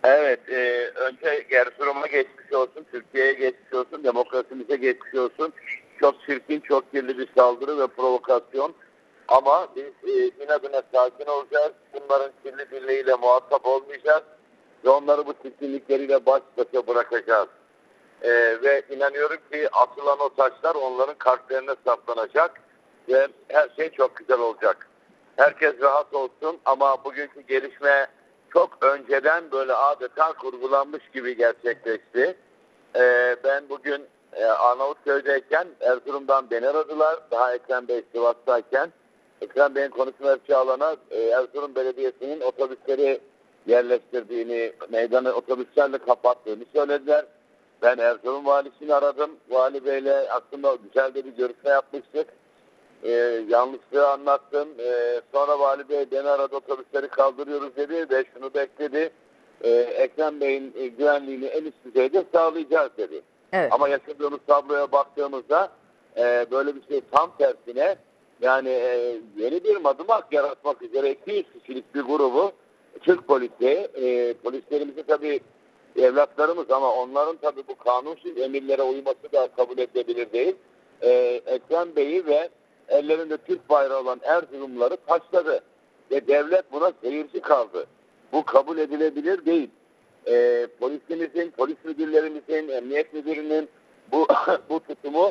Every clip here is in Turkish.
Evet, önce Erzurum'a geçmiş olsun, Türkiye'ye geçmiş olsun, demokrasimize geçmiş olsun. Çok çirkin, çok kirli bir saldırı ve provokasyon. Ama biz inadına sakin olacağız. Bunların kirli dilleriyle muhatap olmayacağız. Ve onları bu çirkinlikleriyle baş başa bırakacağız. Ve inanıyorum ki atılan o taşlar onların kalplerine saplanacak. Ve her şey çok güzel olacak. Herkes rahat olsun ama bugünkü gelişme çok önceden böyle adeta kurgulanmış gibi gerçekleşti. Ben bugün Arnavutköy'deyken Erzurum'dan beni aradılar. Daha Ekrem Bey Sivas'tayken. Ekrem Bey'in konuşma yapacağı alana Erzurum Belediyesi'nin otobüsleri yerleştirdiğini, meydanı otobüslerle kapattığını söylediler. Ben Erzurum valisini aradım. Vali Bey'le aslında güzel de bir görüşme yapmıştık. Yanlışlığı anlattım. Sonra Vali Bey beni aradı, otobüsleri kaldırıyoruz dedi ve şunu bekledi. Ekrem Bey'in güvenliğini en üst düzeyde sağlayacağız dedi. Evet. Ama yaşadığımız tabloya baktığımızda böyle bir şey tam tersine yani yeni bir madımak yaratmak üzere 200 kişilik bir grubu Türk polisi, polislerimizi tabii evlatlarımız ama onların tabii bu kanunsuz emirlere uyması da kabul edilebilir değil. Ekrem Bey'i ve ellerinde Türk bayrağı olan Erzurumluları taşladı. Ve devlet buna seyirci kaldı. Bu kabul edilebilir değil. Polisimizin, polis müdürlerimizin, emniyet müdürünün bu tutumu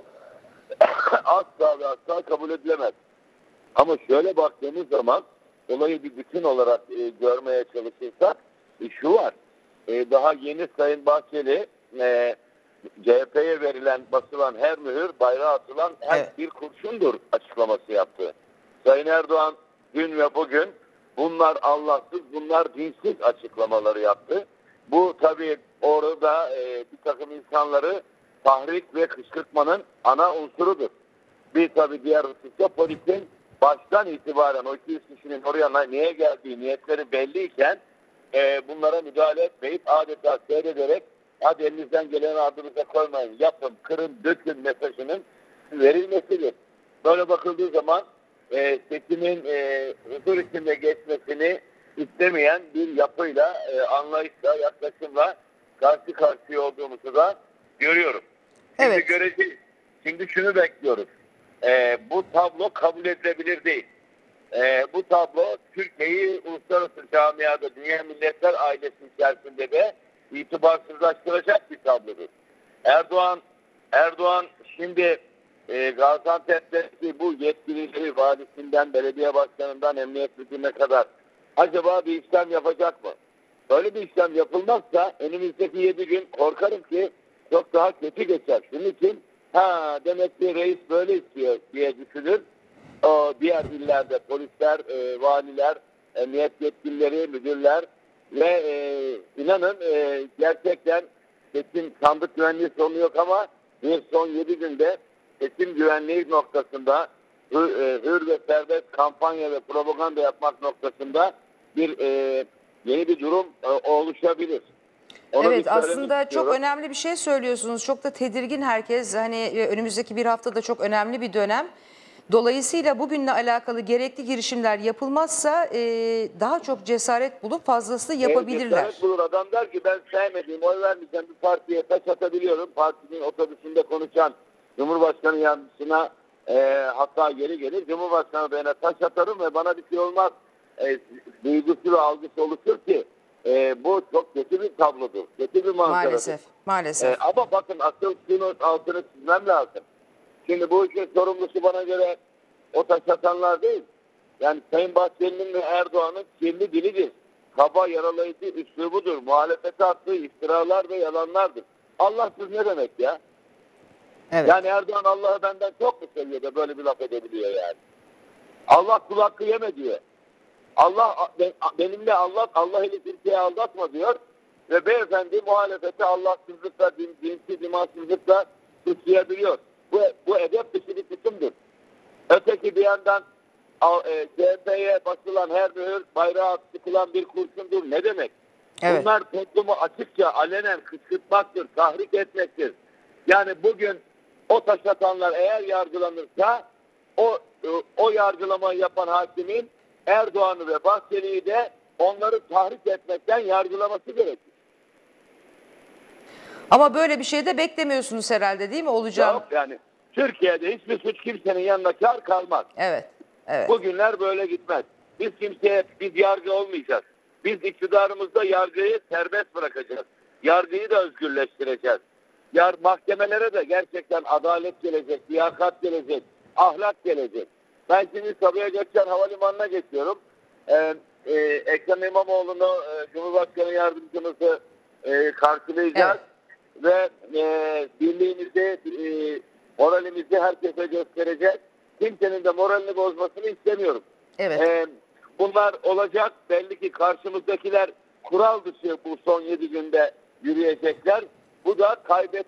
asla ve asla kabul edilemez. Ama şöyle baktığımız zaman olayı bir bütün olarak görmeye çalışırsak şu var. Daha yeni Sayın Bahçeli CHP'ye verilen, basılan her mühür, bayrağı atılan her bir kurşundur açıklaması yaptı. Sayın Erdoğan dün ve bugün bunlar Allahsız, bunlar dinsiz açıklamaları yaptı. Bu tabii orada bir takım insanları tahrik ve kışkırtmanın ana unsurudur. Bir tabii diğer hususta polisin baştan itibaren o 200 kişinin oraya niye geldiği niyetleri belliyken bunlara müdahale etmeyip adeta seyrederek hadi elinizden geleni ardınıza koymayın, yapın, kırın, dökün mesajının verilmesidir. Böyle bakıldığı zaman seçimin huzur içinde geçmesini istemeyen bir yapıyla, anlayışla, yaklaşımla karşı karşıya olduğumuzu da görüyorum. Şimdi Evet. göreceğiz. Şimdi şunu bekliyoruz. Bu tablo kabul edilebilir değil. Bu tablo Türkiye'yi uluslararası camiada, dünya milletler ailesi içerisinde de itibarsızlaştıracak bir tablodur. Erdoğan şimdi Gaziantep'teki bu yetkilileri valisinden, belediye başkanından, emniyet müdürüne kadar acaba bir işlem yapacak mı? Böyle bir işlem yapılmazsa önümüzdeki 7 gün korkarım ki çok daha kötü geçer. Şunun için demek ki reis böyle istiyor diye düşünür. O diğer illerde polisler, valiler, emniyet yetkilileri, müdürler ve inanın gerçekten seçim sandık güvenliği sorunu yok ama bir son 7 günde seçim güvenliği noktasında hür ve serbest kampanya ve propaganda yapmak noktasında yeni bir durum oluşabilir. Evet, aslında çok önemli bir şey söylüyorsunuz. Çok da tedirgin herkes. Hani önümüzdeki bir hafta da çok önemli bir dönem. Dolayısıyla bugünle alakalı gerekli girişimler yapılmazsa daha çok cesaret bulup fazlasını yapabilirler. Cesaret bulur. Adam der ki ben sevmediğim, oy vermeyeceğim bir partiye taş atabiliyorum. Partinin otobüsünde konuşan Cumhurbaşkanı yardımcısına hatta geri gelir. Cumhurbaşkanı bana taş atarım ve bana bir şey olmaz. Duygusu ve algısı oluşur ki bu çok kötü bir tablodur. Kötü bir manzaradır. Maalesef. Ama bakın asıl şunu altını çizmem lazım. Şimdi bu işin sorumlusu bana göre o taş atanlar değil. Yani Sayın Bahçeli'nin ve Erdoğan'ın kirli dilidir. Kaba, yaralayıcı üslubudur. Muhalefete attığı iftiralar ve yalanlardır. Allahsız ne demek ya? Evet. Yani Erdoğan Allah'ı benden çok mu seviyor da böyle bir laf edebiliyor yani? Allah kul hakkı yeme diyor. Benimle Allah ile Türkiye'yi aldatma diyor. Ve beyefendi muhalefeti Allahsızlıkla, dinsiz, imansızlıkla suçlayabiliyor. Bu edep dışı bir tutumdur. Öteki bir yandan CHP'ye basılan her mühür bayrağı sıkılan bir kurşundur. Ne demek? Evet. Bunlar toplumu açıkça alenen kışkırtmaktır, tahrik etmektir. Yani bugün o taş atanlar eğer yargılanırsa o yargılamayı yapan hakimin Erdoğan'ı ve Bahçeli'yi de onları tahrik etmekten yargılaması gerekir. Ama böyle bir şey de beklemiyorsunuz herhalde, değil mi? Olacak. Yok yani Türkiye'de hiçbir suç kimsenin yanına kar kalmaz. Evet. Evet. Bu günler böyle gitmez. Biz yargı olmayacağız. Biz iktidarımızda yargıyı serbest bırakacağız. Yargıyı da özgürleştireceğiz. Mahkemelere de gerçekten adalet gelecek, liyakat gelecek, ahlak gelecek. Ben şimdi Sabiha Gökçen Havalimanı'na geçiyorum. Ekrem İmamoğlu'nu, Cumhurbaşkanı Yardımcımızı karşılayacağız. Evet. Ve birliğimizi, moralimizi herkese göstereceğiz. Kimsenin de moralini bozmasını istemiyorum. Evet. Bunlar olacak. Belli ki karşımızdakiler kural dışı bu son 7 günde yürüyecekler. Bu da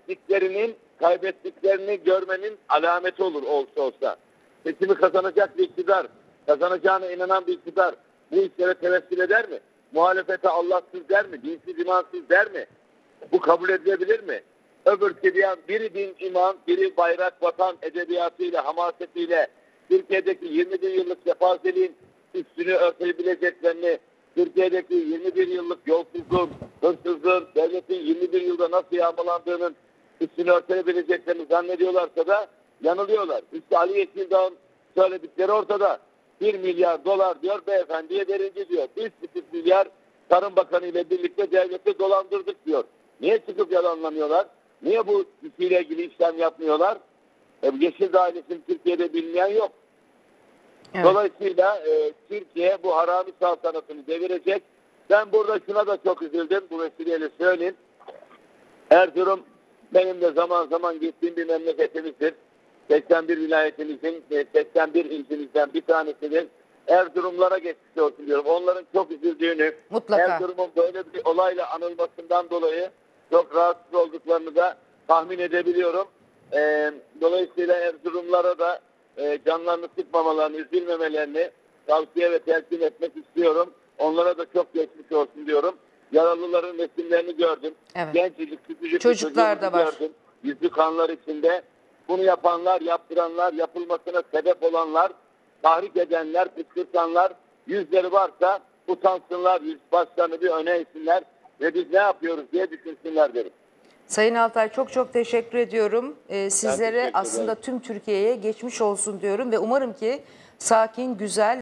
kaybettiklerini görmenin alameti olur olsa. Seçimi kazanacak bir iktidar, kazanacağına inanan bir iktidar bu işlere tevessül eder mi? Muhalefete Allahsız der mi? Dinsiz imansız der mi? Bu kabul edilebilir mi? Biri din iman, biri bayrak vatan edebiyatıyla, hamasetiyle Türkiye'deki 21 yıllık sefazeliğin üstünü örtebileceklerini, Türkiye'deki 21 yıllık yolsuzluğun, hırsızlığın, devletin 21 yılda nasıl yağmalandığının üstünü örtebileceklerini zannediyorlarsa da yanılıyorlar. İşte Ali Yeşildağ'ın söyledikleri ortada. 1 milyar dolar diyor beyefendiye verildi diyor. 1,5 milyar Tarım Bakanı ile birlikte devleti dolandırdık diyor. Niye çıkıp yalanlamıyorlar? Niye bu kişiyle ilgili işlem yapmıyorlar? Yeşildağ ailesinin Türkiye'de bilmeyen yok. Evet. Dolayısıyla Türkiye bu harami saltanatını devirecek. Ben burada şuna da çok üzüldüm. Bu vesileyle söyleyeyim. Erzurum benim de zaman zaman gittiğim bir memleketimizdir. 81 vilayetimizin 81 ilçemizden bir tanesidir. Erzurumlara geçmiş olsun diyorum. Onların çok üzüldüğünü, mutlaka Erzurum'un böyle bir olayla anılmasından dolayı çok rahatsız olduklarını da tahmin edebiliyorum. Dolayısıyla Erzurumlara da canlarını sıkmamalarını, üzülmemelerini tavsiye ve telkin etmek istiyorum. Onlara da çok geçmiş olsun diyorum. Yaralıların resimlerini gördüm. Evet. Gencecik, küçücük çocuklar da var. Gördüm. Yüzü kanlar içinde. Bunu yapanlar, yaptıranlar, yapılmasına sebep olanlar, tahrik edenler, kışkırtanlar, yüzleri varsa utansınlar, yüz başlarını bir öne eğsinler ve biz ne yapıyoruz diye düşünsünler derim. Sayın Altay çok çok teşekkür ediyorum. Sizlere teşekkür aslında tüm Türkiye'ye geçmiş olsun diyorum ve umarım ki sakin, güzel